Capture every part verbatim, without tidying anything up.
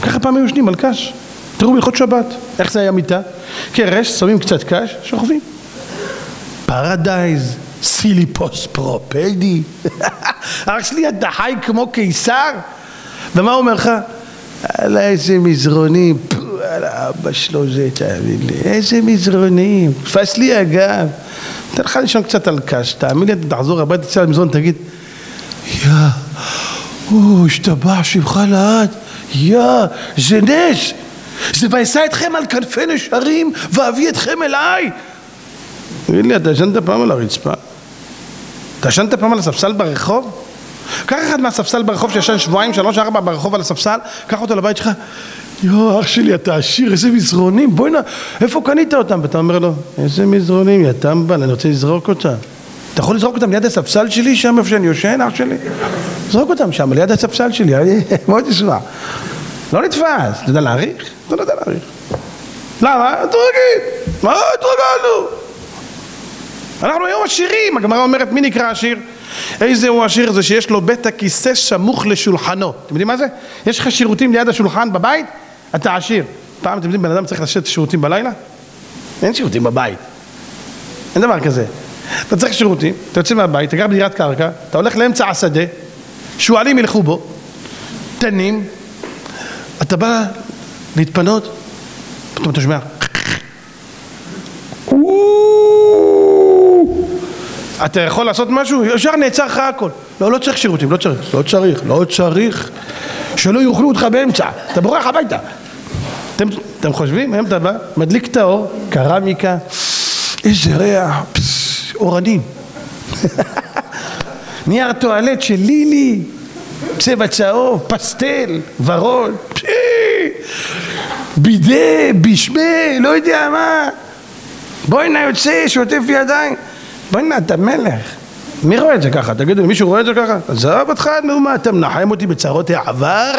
ככה פעם היו יושנים על קש. תראו בהלכות שבת, איך זה היה מיטה? קרש, שמים קצת קש, שוכבים. פרדייז, סיליפוס פרופדי. אח שלי, אתה חי כמו קיסר? ומה הוא אומר לך? על איזה מזרונים, על האבא שלו זה, תאמין לי, איזה מזרונים, תפס לי אגב. תן לך לישון קצת על קש, תאמין לי, אתה תחזור הביתה, תצא למזרון, תגיד, יא, או, השתבח שמך לעד, יא, זה נס, זה וישא אתכם על כנפי נשרים, ואביא אתכם אליי. תגיד לי, אתה ישנת פעם על הרצפה? אתה ישנת פעם על הספסל ברחוב? קח אחד מהספסל ברחוב שישן שבועיים, שלוש, ארבע ברחוב על הספסל, קח אותו לבית שלך, יו, אח שלי, אתה עשיר, איזה מזרונים, בואי נע, איפה קנית אותם? ואתה אומר לו, איזה מזרונים, יא טמבל, אני רוצה לזרוק אותם. אתה יכול לזרוק אותם ליד הספסל שלי, שם איפה שאני יושן, אח שלי? זרוק אותם שם, ליד הספסל שלי, מאוד תשמע. לא נתפס, אתה יודע להעריך? אתה לא יודע להעריך. למה? תרגיל, מה התרגלנו? אנחנו היום עשירים, הגמרא אומרת, מי נקרא עשיר? איזה הוא עשיר? זה שיש לו בית הכיסא סמוך לשולחנו. אתם יודעים מה זה? יש לך שירותים ליד השולחן בבית? אתה עשיר. פעם אתם יודעים, בן אדם צריך לשאת שירותים בלילה? אין שירותים בבית. אין דבר כזה. אתה צריך שירותים, אתה יוצא מהבית, אתה גר בדירת קרקע, אתה הולך לאמצע השדה, שועלים ילכו בו, תנים, אתה בא להתפנות, פתאום אתה שומע, אתה יכול לעשות משהו? ישר נעצר לך הכל. לא, לא צריך שירותים, לא צריך, לא צריך, לא צריך, שלא יאכלו אותך באמצע, אתה בורח הביתה. אתם, אתם חושבים? היום אתה בא, מדליק את האור, קרמיקה, איזה ריח, פס, אורנים. נייר טואלט של לילי, צבע צהוב, פסטל, ורוד, בידה, בשמה, לא יודע מה. בואי נא יוצא, שוטף ידיים. בואי נא, אתה מלך. מי רואה את זה ככה? תגידו, מישהו רואה את זה ככה? עזוב אותך, נו מה, אתה מנחם אותי בצרות העבר?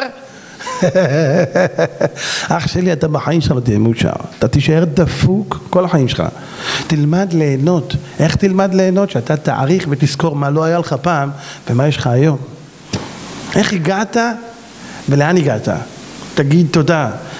אח שלי, אתה בחיים שלך לא תהיה מאושר. אתה תישאר דפוק כל החיים שלך. תלמד ליהנות. איך תלמד ליהנות? שאתה תעריך ותזכור מה לא היה לך פעם ומה יש לך היום. איך הגעת ולאן הגעת? תגיד תודה.